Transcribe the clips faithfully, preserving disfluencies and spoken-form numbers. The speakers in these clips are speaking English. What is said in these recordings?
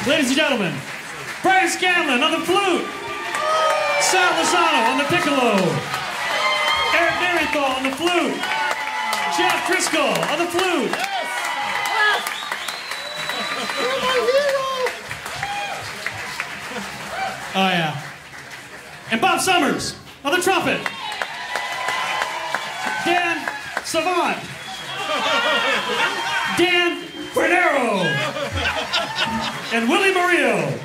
ladies and gentlemen, Brian Scanlon on the flute, Sal Lozano on the piccolo, Eric Marienthal on the flute, Jeff Driscoll on the flute. Oh yeah. And Bob Summers on the trumpet. Dan Savant. Dan Guarnero. And Willie Murillo.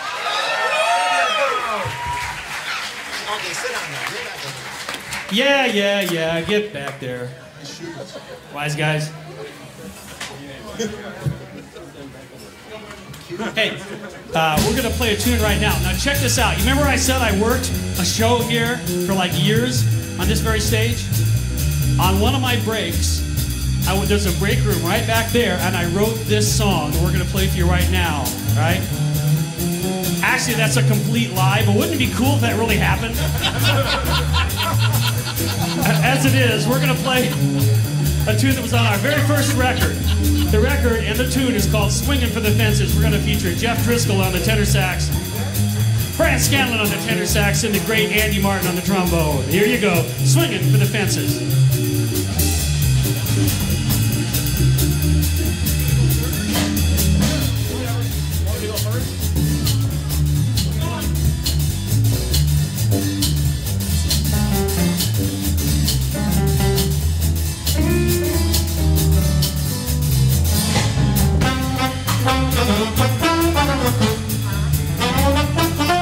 Yeah, yeah, yeah, get back there. Wise guys. Hey, uh, we're gonna play a tune right now. Now check this out. You remember I said I worked a show here for like years on this very stage? On one of my breaks, I w there's a break room right back there, and I wrote this song that we're gonna play for you right now, right? Actually, that's a complete lie, but wouldn't it be cool if that really happened? As it is, we're gonna play a tune that was on our very first record. The record and the tune is called Swingin' for the Fences. We're going to feature Jeff Driscoll on the tenor sax, Brian Scanlon on the tenor sax, and the great Andy Martin on the trombone. Here you go, Swingin' for the Fences.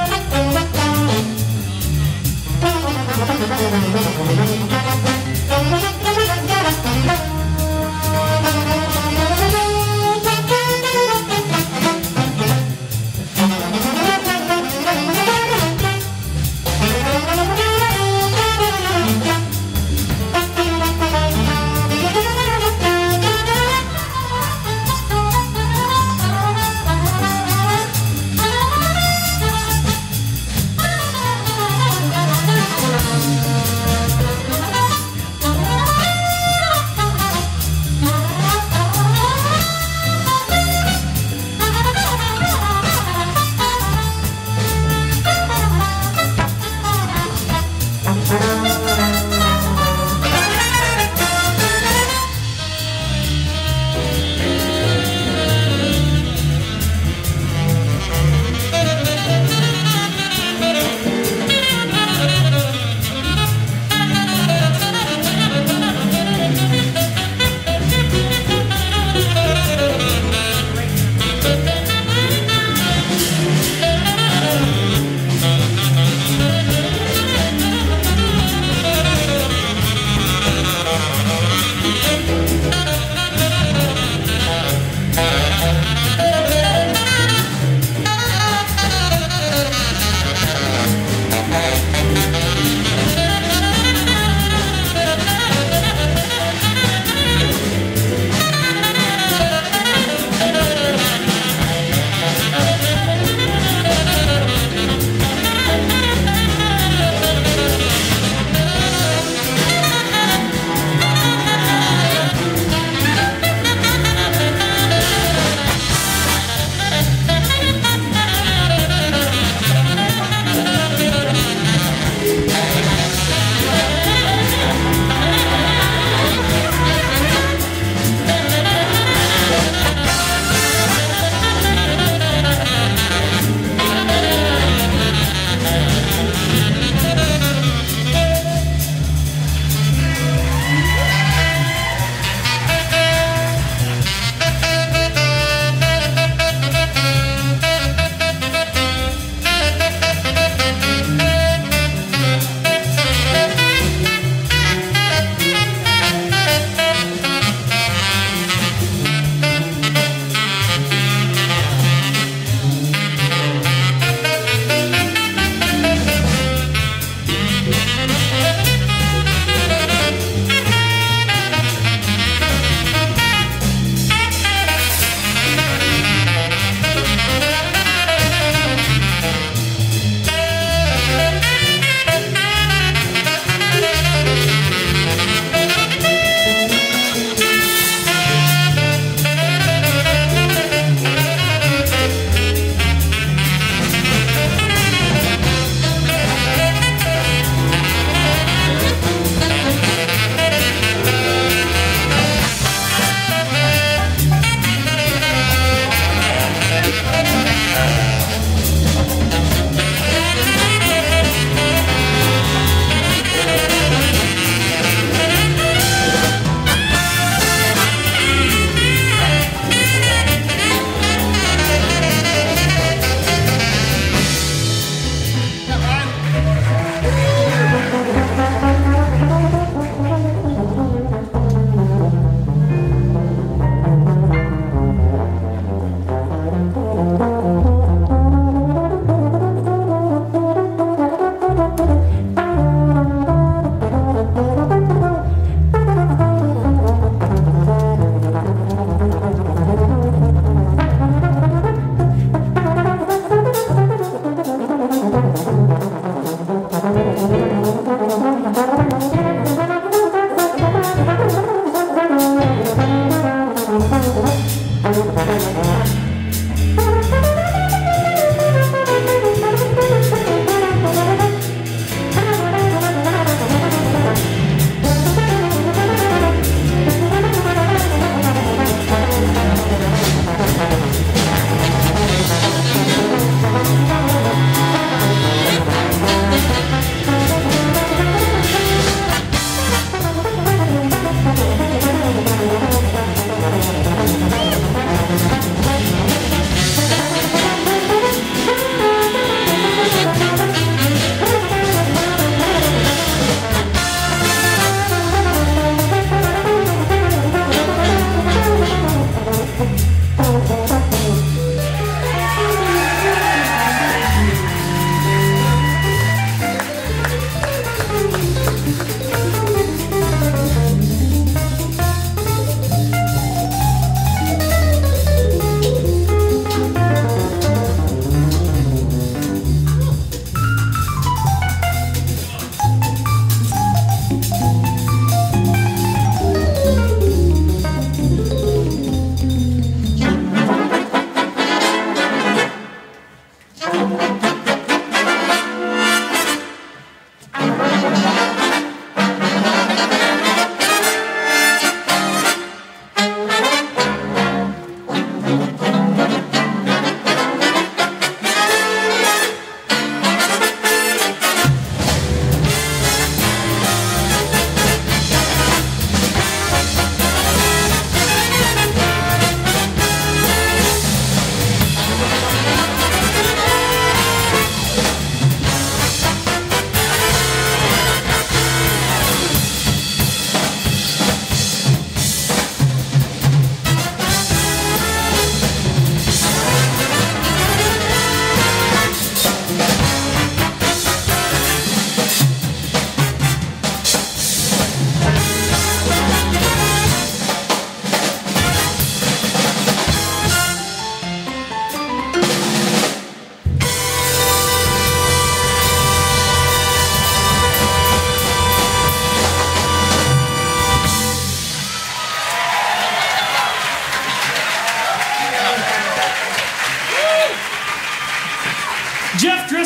Thank you.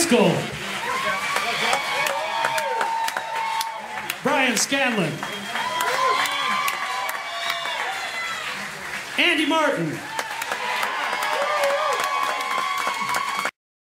Driscoll. Brian Scanlon. Andy Martin.